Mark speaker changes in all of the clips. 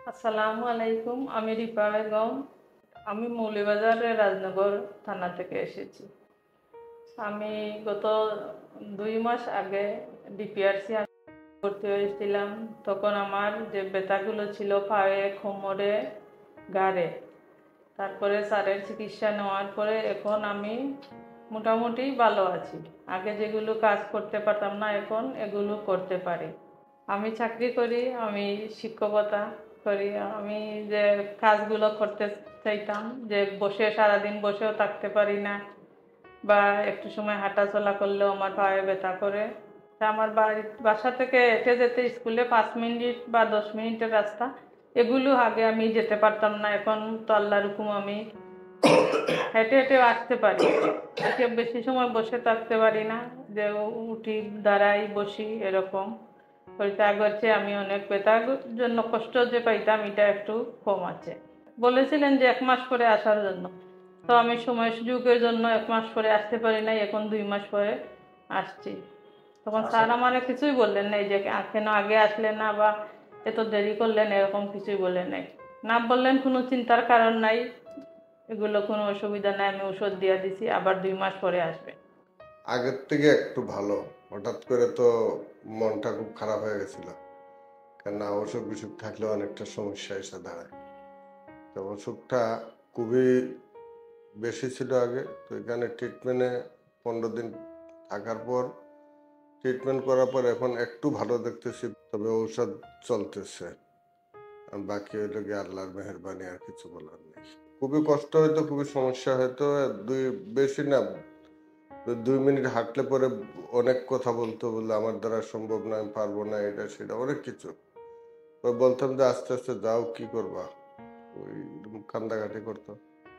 Speaker 1: আসসালামু আলাইকুম, আমি রিপা বেগম। আমি মৌলভীবাজারের রাজনগর থানা থেকে এসেছি। আমি গত 2 মাস আগে ডিপিআরসি ভর্তি হয়েছিলাম। তখন আমার যে ব্যথাগুলো ছিল পায়ে, কোমরে, ঘাড়ে, তারপরে স্যারের চিকিৎসা নেওয়ার পরে এখন আমি মোটামুটি ভালো আছি। আগে যেগুলো কাজ করতে পারতাম না, এখন এগুলো করতে পারি। আমি চাকরি করি, আমি শিক্ষকতা করি। আমি যে কাজগুলো করতে চাইতাম, যে বসে সারাদিন বসেও থাকতে পারি না, বা একটু সময় হাঁটা চলা করলেও আমার পায়ে ব্যথা করে। তা আমার বাসা থেকে হেঁটে যেতে স্কুলে 5 মিনিট বা 10 মিনিটের রাস্তা, এগুলো আগে আমি যেতে পারতাম না। এখন তো আল্লাহর হুকুম আমি হেঁটে হেঁটে আসতে পারি। বেশি সময় বসে থাকতে পারি না, যে উঠি, দাঁড়াই, বসি, এরকম হইতে আগের চেয়ে আমি অনেক ব্যথার জন্য কষ্ট যে পাইতাম এটা একটু কম আছে। বলেছিলেন যে 1 মাস পরে আসার জন্য, তো আমি সময় সুযোগের জন্য 1 মাস পরে আসতে পারি নাই, এখন 2 মাস পরে আসছি। তখন স্যার আমারে কিছুই বললেন নাই যে কেন আগে আসলে না বা এত দেরি করলেন, এরকম কিছুই বললেন নাই। না বললেন কোনো চিন্তার কারণ নাই, এগুলো কোনো অসুবিধা নাই, আমি ওষুধ দিয়ে দিছি, আবার 2 মাস পরে আসবে।
Speaker 2: আগের থেকে একটু ভালো। হঠাৎ করে তো মনটা খুব খারাপ হয়ে গেছিল, কেননা অসুখ বিসুখ থাকলে অনেকটা সমস্যা এসে দাঁড়ায়। তো অসুখটা খুবই বেশি ছিল আগে। তো এখানে ট্রিটমেন্টে 15 দিন থাকার পর, ট্রিটমেন্ট করার পর এখন একটু ভালো দেখতেছি, তবে ঔষধ চলতেছে। আর বাকি হইলো গিয়ে আল্লাহর মেহেরবানি, আর কিছু বলার নেই। খুবই কষ্ট হয়তো, খুবই সমস্যা হয়তো। বেশি না, 2 মিনিট হাঁটলে পরে অনেক কথা বলতো, বললে আমার দ্বারা সম্ভব না, আমি পারবো না, এটা সেটা অনেক কিছু। ওই বলতাম যে আস্তে আস্তে যাও, কি করবা, ওই কান্দাকাটি করতো।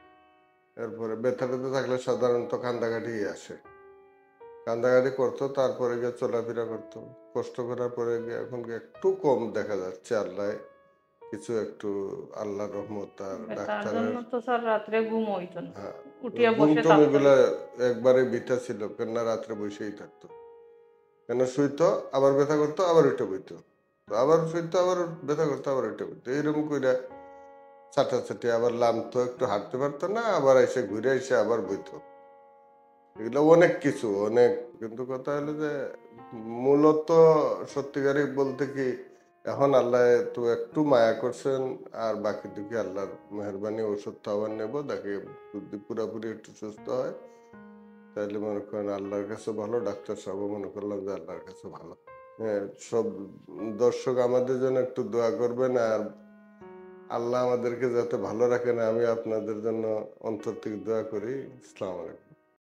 Speaker 2: এরপরে ব্যথা ট্যাথা থাকলে সাধারণত কান্দাকাটি আসে, কান্দাকাটি করতো, তারপরে গিয়ে চলাফেরা করতো। কষ্ট করার পরে গিয়ে এখন একটু কম দেখা যাচ্ছে। আল্লাহ কিছু একটু, আল্লাহ রহমত আর
Speaker 1: ব্যথার জন্য
Speaker 2: ডাক্তারের।
Speaker 1: তো স্যার রাত্রে ঘুম হইতো না,
Speaker 2: হ্যাঁ,
Speaker 1: উঠিয়া
Speaker 2: ঘুম
Speaker 1: বসে
Speaker 2: টুম
Speaker 1: থাকতে
Speaker 2: এগুলা
Speaker 1: হইতো।
Speaker 2: একবারে বিটা ছিল, কেননা রাত্রে বসেই থাকতো। কেন শুইতো, আবার ব্যথা করতো, আবার উঠে বইতো, আবার শুইতো, আবার ব্যথা করতো, আবার উঠে বইতো, এইরকম করে চাটাচাটি। আবার লামতো, একটু হাঁটতে পারতো না, আবার এসে ঘুরে এসে আবার বইতো। এগুলো অনেক কিছু, অনেক। কিন্তু কথা হলো যে মূলত সত্যিকারে বলতে কি, এখন আল্লাহ তো একটু মায়া করছেন, আর বাকি দিকে আল্লাহর মেহরবানি। ওষুধ তো আবার নেবো, তাকে যদি পুরাপুরি একটু সুস্থ হয় তাহলে মনে করেন আল্লাহর কাছে ভালো। ডাক্তার সাহেব মনে করলাম যে আল্লাহর কাছে ভালো। হ্যাঁ, সব দর্শক আমাদের জন্য একটু দোয়া করবেন, আর আল্লাহ আমাদেরকে যাতে ভালো রাখেন, আমি আপনাদের জন্য অন্তর থেকে দোয়া করি। আসসালামু আলাইকুম।